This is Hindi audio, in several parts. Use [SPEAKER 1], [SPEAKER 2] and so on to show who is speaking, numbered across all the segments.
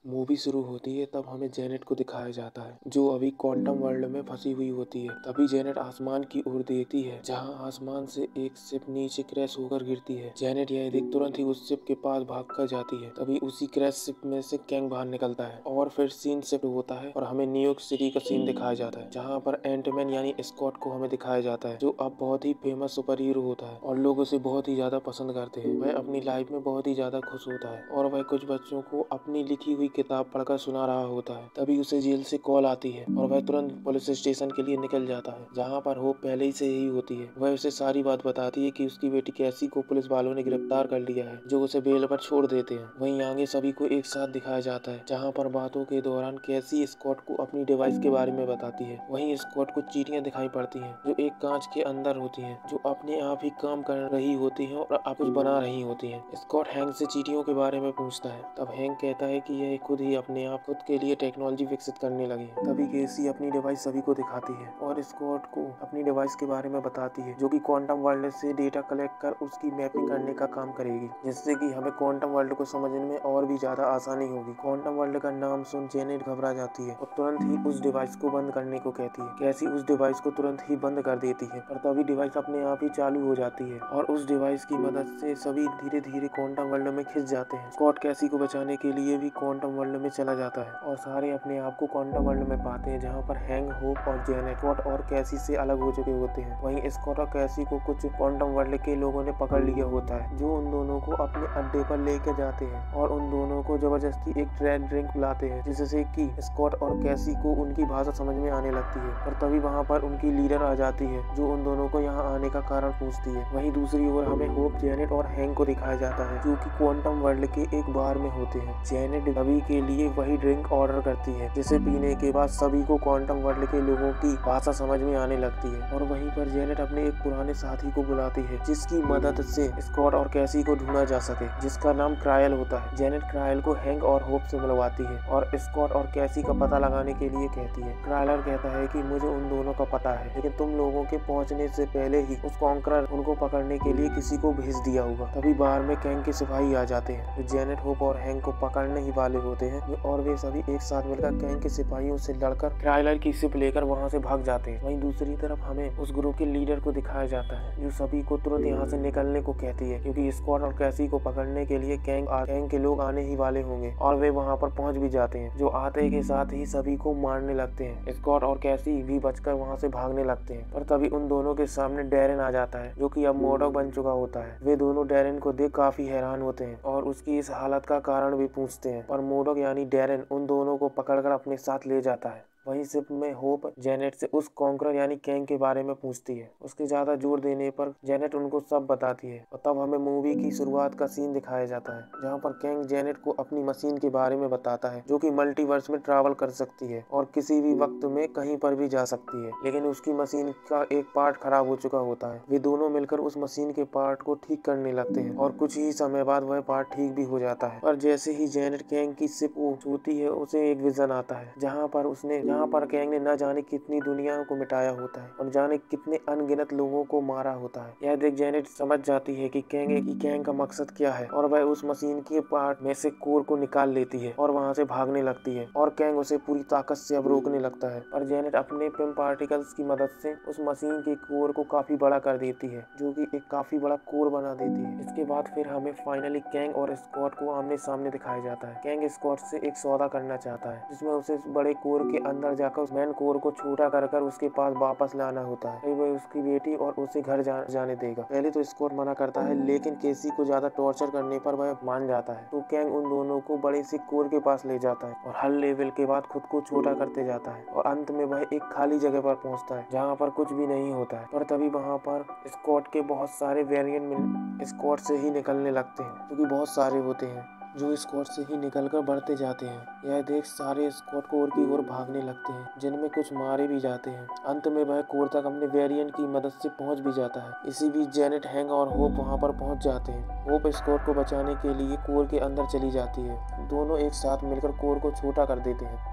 [SPEAKER 1] मूवी शुरू होती है तब हमें जेनेट को दिखाया जाता है जो अभी क्वांटम वर्ल्ड में फंसी हुई होती है। तभी जेनेट आसमान की ओर देखती है जहां आसमान से एक शिप नीचे क्रैश होकर गिरती है। जेनेट यह देख तुरंत ही उस शिप के पास भाग कर जाती है। तभी उसी क्रैश शिप में से कैंग बाहर निकलता है और फिर सीन शिफ्ट होता है और हमें न्यूयॉर्क सिटी का सीन दिखाया जाता है जहाँ पर एंटमैन यानी स्कॉट को हमें दिखाया जाता है जो अब बहुत ही फेमस सुपर हीरो होता है और लोग उसे बहुत ही ज्यादा पसंद करते हैं। वह अपनी लाइफ में बहुत ही ज्यादा खुश होता है और वह कुछ बच्चों को अपनी लिखी हुई किताब पढ़कर सुना रहा होता है। तभी उसे जेल से कॉल आती है और वह तुरंत पुलिस स्टेशन के लिए निकल जाता है जहाँ पर होप पहले ही से ही होती है। वह उसे सारी बात बताती है कि उसकी बेटी कैसी को पुलिस वालों ने गिरफ्तार कर लिया है जो उसे बेल पर छोड़ देते हैं। वहीं आगे सभी को एक साथ दिखाया जाता है जहाँ पर बातों के दौरान कैसी स्कॉट को अपनी डिवाइस के बारे में बताती है। वहीं स्कॉट को चीटियां दिखाई पड़ती हैं जो एक कांच के अंदर होती हैं जो अपने आप ही काम कर रही होती हैं और आप कुछ बना रही होती हैं। स्कॉट हैंक से चीटियों के बारे में पूछता है तब हैंक कहता है कि यह खुद ही अपने आप खुद के लिए टेक्नोलॉजी विकसित करने लगी। तभी केसी अपनी डिवाइस सभी को दिखाती है और स्कॉट को अपनी डिवाइस के बारे में बताती है जो कि क्वांटम वर्ल्ड से डेटा कलेक्ट कर उसकी मैपिंग करने का काम करेगी जिससे कि हमें क्वांटम वर्ल्ड को समझने में और भी ज्यादा आसानी होगी। क्वांटम वर्ल्ड का नाम सुन जेनेट घबरा जाती है और तुरंत ही उस डिवाइस को बंद करने को कहती है। कैसी उस डिवाइस को तुरंत ही बंद कर देती है पर तभी डिवाइस अपने आप ही चालू हो जाती है और उस डिवाइस की मदद से सभी धीरे धीरे क्वांटम वर्ल्ड में खिंच जाते हैं। स्कॉट कैसी को बचाने के लिए भी क्वांटम वर्ल्ड में चला जाता है और सारे अपने आप को क्वांटम वर्ल्ड में पाते हैं जहाँ पर हैंक, होप और जेनेट स्कॉट और कैसी से अलग हो चुके होते हैं। वहीं स्कॉट और कैसी को कुछ क्वांटम वर्ल्ड के लोगों ने पकड़ लिया होता है जो उन दोनों को अपने अड्डे पर लेकर जाते हैं और उन दोनों को जबरदस्ती एक रेड ड्रिंक पिलाते हैं जिससे कि स्कॉट और कैसी को उनकी भाषा समझ में आने लगती है। पर तभी वहाँ पर उनकी लीडर आ जाती है जो उन दोनों को यहाँ आने का कारण पूछती है। वहीं दूसरी ओर हमें होप, जेनेट और हैंक को दिखाया जाता है जो कि क्वांटम वर्ल्ड के एक बार में होते हैं। जेनेट सभी के लिए वही ड्रिंक ऑर्डर करती है जिसे पीने के बाद सभी को क्वांटम वर्ल्ड के लोगों की भाषा समझ में आने लगती है और वहीं पर जेनेट अपने एक पुराने साथी को बुलाती है जिसकी मदद से स्कॉट और कैसी को ढूंढा जा सके जिसका नाम क्रायल होता है। जेनेट क्रायल को हैंक और होप से मिलवाती है और स्कॉट और कैसी का पता लगाने के लिए कहती है। क्रायलर कहता है कि मुझे उन दोनों का पता है लेकिन तुम लोगों के पहुंचने से पहले ही उस कॉन्करर उनको पकड़ने के लिए किसी को भेज दिया होगा। तभी बाहर में कैंग के सिपाही आ जाते हैं जो जेनेट, होप और हैंक को पकड़ने ही वाले होते हैं और वे सभी एक साथ मिलकर कैंग के सिपाहियों से लड़कर क्रायलर की शिप लेकर वहां से भाग जाते हैं। वहीं दूसरी तरफ हमें उस ग्रुप के लीडर को दिखाया जाता है जो सभी को तुरंत यहाँ से निकलने को कहती है क्योंकि स्कॉट और कैसी को पकड़ने के लिए कैंग के लोग आने ही वाले होंगे और वे वहाँ पर पहुँच भी जाते हैं जो आते के साथ ही सभी को मारने लगते हैं। स्कॉट और कैसी भी बचकर वहाँ से भागने लगते हैं पर तभी उन दोनों के सामने डैरेन आ जाता है जो कि अब मोडॉक बन चुका होता है। वे दोनों डैरेन को देख काफी हैरान होते हैं और उसकी इस हालत का कारण भी पूछते हैं पर मोडॉक यानी डैरेन उन दोनों को पकड़कर अपने साथ ले जाता है। वहीं शिप में होप जेनेट से उस कॉन्करर यानी कैंग के बारे में पूछती है। उसके ज्यादा जोर देने पर जेनेट उनको सब बताती है और तब हमें मूवी की शुरुआत का सीन दिखाया जाता है जहां पर कैंग जेनेट को अपनी मशीन के बारे में बताता है जो कि मल्टीवर्स में ट्रैवल कर सकती है और किसी भी वक्त में कहीं पर भी जा सकती है लेकिन उसकी मशीन का एक पार्ट खराब हो चुका होता है। वे दोनों मिलकर उस मशीन के पार्ट को ठीक करने लगते हैं और कुछ ही समय बाद वह पार्ट ठीक भी हो जाता है। और जैसे ही जेनेट कैंग की शिप छूती है उसे एक विजन आता है जहाँ पर कैंग ने न जाने कितनी दुनिया को मिटाया होता है और जाने कितने अनगिनत लोगों को मारा होता है। यह देख जेनेट समझ जाती है कि कैंग का मकसद क्या है और वह उस मशीन के पार्ट में से कोर को निकाल लेती है और वहां से भागने लगती है और कैंग उसे पूरी ताकत से अब रोकने लगता है। पर जेनेट अपने पिम पार्टिकल्स की मदद से उस मशीन के कोर को काफी बड़ा कर देती है जो कि एक काफी बड़ा कोर बना देती है। इसके बाद फिर हमें फाइनली कैंग और स्कॉट को आमने सामने दिखाया जाता है। कैंग स्कॉट से एक सौदा करना चाहता है जिसमें उसे बड़े कोर के अंदर जाकर उस मैन कोर को छोटा कर उसके पास वापस लाना होता है। वह उसकी बेटी और उसे घर जाने देगा। पहले तो स्कॉट मना करता है लेकिन केसी को ज्यादा टॉर्चर करने पर वह मान जाता है तो कैंग उन दोनों को बड़े से कोर के पास ले जाता है और हर लेवल के बाद खुद को छोटा करते जाता है और अंत में वह एक खाली जगह पर पहुंचता है जहां पर कुछ भी नहीं होता है। पर तभी वहां पर स्कॉट के बहुत सारे वेरिएंट स्कॉट से ही निकलने लगते हैं क्योंकि बहुत सारे होते हैं जो स्कॉट से ही निकलकर बढ़ते जाते हैं। यह देख सारे स्कॉट कोर की ओर भागने लगते हैं जिनमें कुछ मारे भी जाते हैं। अंत में वह कोर तक अपने वेरिएंट की मदद से पहुंच भी जाता है। इसी बीच जेनेट, हैंक और होप वहां पर पहुंच जाते हैं। होप स्कॉट को बचाने के लिए कोर के अंदर चली जाती है। दोनों एक साथ मिलकर कोर को छोटा कर देते हैं।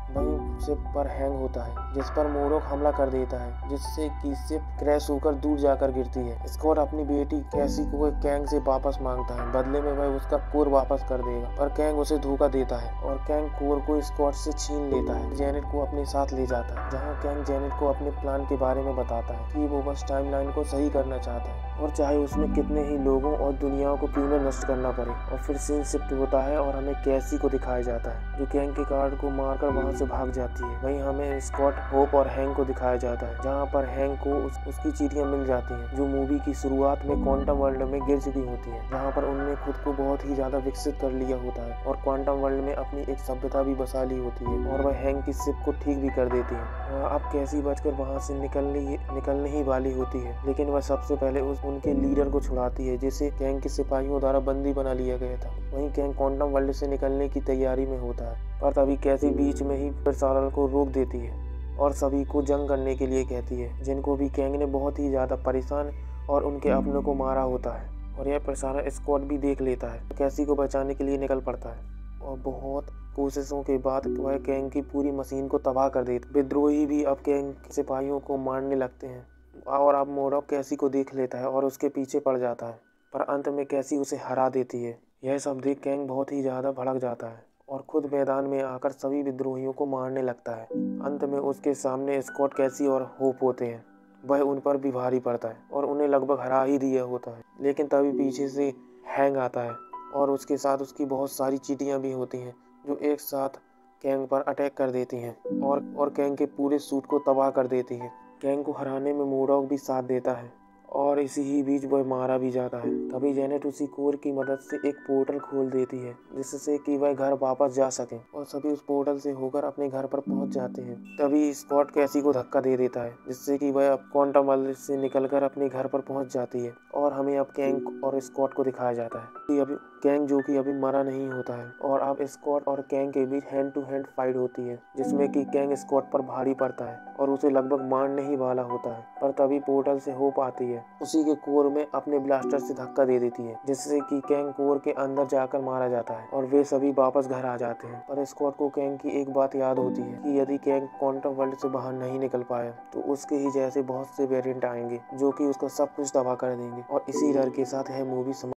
[SPEAKER 1] वहीं शिप पर हैंग होता है, जिस पर मोरोक हमला कर देता है, जिससे कि शिप क्रैश होकर दूर जाकर गिरती है। स्कॉट अपनी बेटी कैसी को कैंग से वापस मांगता है, बदले में वह उसका कोर वापस कर देगा, पर कैंग उसे धोखा देता है और कैंग कोर को स्कॉट से छीन लेता है। जेनेट को अपने साथ ले जाता है, जहाँ कैंग जेनेट को अपने प्लान के बारे में बताता है कि वो बस टाइमलाइन को सही करना चाहता है और चाहे उसमें कितने ही लोगों और दुनियाओं को क्यों न नष्ट करना पड़े। और फिर सीन शिफ्ट होता है और हमें कैसी को दिखाया जाता है, जो कैंग के कार्ड को मारकर वहां से भाग जाती है। वहीं हमें स्कॉट, होप और हैंक को दिखाया जाता है, जहां पर हैंक को उसकी चीटियां मिल जाती हैं, जो मूवी की शुरुआत में क्वांटम वर्ल्ड में गिर चुकी होती है, जहां पर उनने खुद को बहुत ही ज्यादा विकसित कर लिया होता है और क्वांटम वर्ल्ड में अपनी एक सभ्यता भी बसा ली होती है और वह हैंक की शिप को ठीक भी कर देती है। अब कैसी बचकर वहां से निकलने ही वाली होती है, लेकिन वह सबसे पहले उनके लीडर को छुड़ाती है, जिसे कैंग के सिपाहियों द्वारा बंदी बना लिया गया था। वहीं कैंग क्वांटम वर्ल्ड से निकलने की तैयारी में होता है, पर तभी कैसी बीच में ही प्रसारण को रोक देती है और सभी को जंग करने के लिए कहती है, जिनको भी कैंग ने बहुत ही ज्यादा परेशान और उनके अपनों को मारा होता है। और यह प्रसारण स्कॉट भी देख लेता है, कैसी को बचाने के लिए निकल पड़ता है और बहुत कोशिशों के बाद वह कैंग की पूरी मशीन को तबाह कर देता है। विद्रोही भी अब कैंग के सिपाहियों को मारने लगते हैं और अब मोरॉक कैसी को देख लेता है और उसके पीछे पड़ जाता है, पर अंत में कैसी उसे हरा देती है। यह सब देख कैंग बहुत ही ज्यादा भड़क जाता है और खुद मैदान में आकर सभी विद्रोहियों को मारने लगता है। अंत में उसके सामने स्कॉट, कैसी और होप होते हैं। वह उन पर भी भारी पड़ता है और उन्हें लगभग हरा ही दिया होता है, लेकिन तभी पीछे से हैंग आता है और उसके साथ उसकी बहुत सारी चीटियां भी होती हैं, जो एक साथ कैंग पर अटैक कर देती हैं और कैंग के पूरे सूट को तबाह कर देती हैं। कैंग को हराने में मोरॉक भी साथ देता है और इसी ही बीच वह मारा भी जाता है। तभी जेनेट उसी कोर की मदद से एक पोर्टल खोल देती है, जिससे कि वह घर वापस जा सके और सभी उस पोर्टल से होकर अपने घर पर पहुंच जाते हैं। तभी स्कॉट कैसी को धक्का दे देता है, जिससे कि वह अब क्वांटम वर्ल्ड से निकलकर अपने घर पर पहुंच जाती है और हमें अब कैंग और स्कॉट को दिखाया जाता है कि अभी कैंग, जो कि अभी मरा नहीं होता है, और अब स्कॉट और कैंग के बीच हैंड टू हैंड फाइट होती है, जिसमें कि कैंग स्कॉट पर भारी पड़ता है और उसे लगभग मारने ही वाला होता है। पर तभी पोर्टल से होप आती है, उसी के कोर में अपने ब्लास्टर से धक्का दे देती है, जिससे कि कैंग कोर के अंदर जाकर मारा जाता है और वे सभी वापस घर आ जाते हैं। पर स्कॉट को कैंग की एक बात याद होती है कि यदि कैंग क्वांटम वर्ल्ड से बाहर नहीं निकल पाया तो उसके ही जैसे बहुत से वेरिएंट आएंगे, जो कि उसका सब कुछ तबाह कर देंगे। और इसी डर के साथ यह मूवी